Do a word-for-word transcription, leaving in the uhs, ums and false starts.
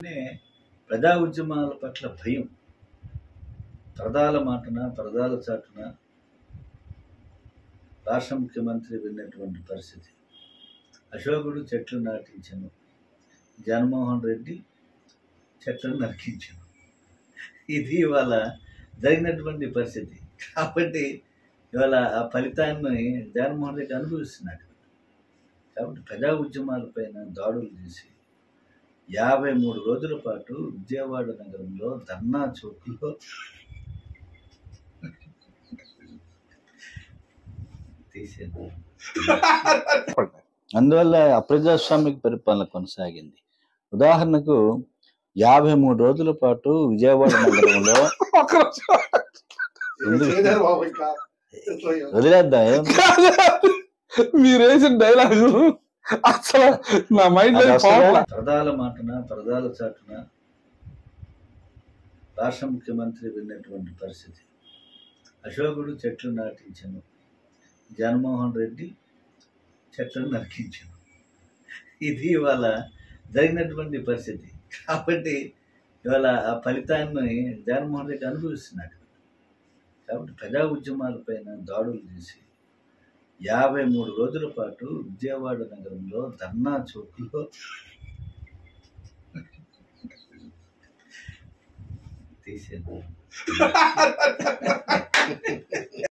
ప్రజా ఉద్యమాల పట్ల భయం ప్రజల మాటన ప్రజల చాటున రాష్ట్ర ముఖ్యమంత్రి విన్నటువంటి పరిస్థితి. అశోకుడు చెట్లు నాటించను, జగన్మోహన్ రెడ్డి చెట్లను నరికించను. ఇది ఇవాళ జరిగినటువంటి పరిస్థితి. కాబట్టి ఇవాళ ఆ ఫలితాన్ని జగన్మోహన్ రెడ్డి అనుభవిస్తున్నాడు. కాబట్టి ప్రజా ఉద్యమాలపైన దాడులు చేసి యాభై మూడు రోజుల పాటు విజయవాడ నగరంలో ధర్నా చౌక్లో తీసేది. అందువల్ల అప్రజాస్వామిక పరిపాలన కొనసాగింది. ఉదాహరణకు యాభై మూడు రోజుల పాటు విజయవాడ నగరంలో వదిలేద్దాం. మీరు వేసిన డైలాగు అసలు నా మైండ్ ప్రజల మాటన ప్రజల చాటున రాష్ట్ర ముఖ్యమంత్రి విన్నటువంటి పరిస్థితి. అశోకుడు చెట్లు నాటించను, జగన్మోహన్ రెడ్డి చెట్లను నరికించను. ఇది ఇవాళ జరిగినటువంటి పరిస్థితి. కాబట్టి ఇవాళ ఆ ఫలితాన్ని జగన్మోహన్ రెడ్డి అనుభవిస్తున్నాడు. కాబట్టి ప్రజా ఉద్యమాలపైన దాడులు చేసి యాభై మూడు రోజుల పాటు విజయవాడ నగరంలో ధర్నా చౌక్లో తీసేది.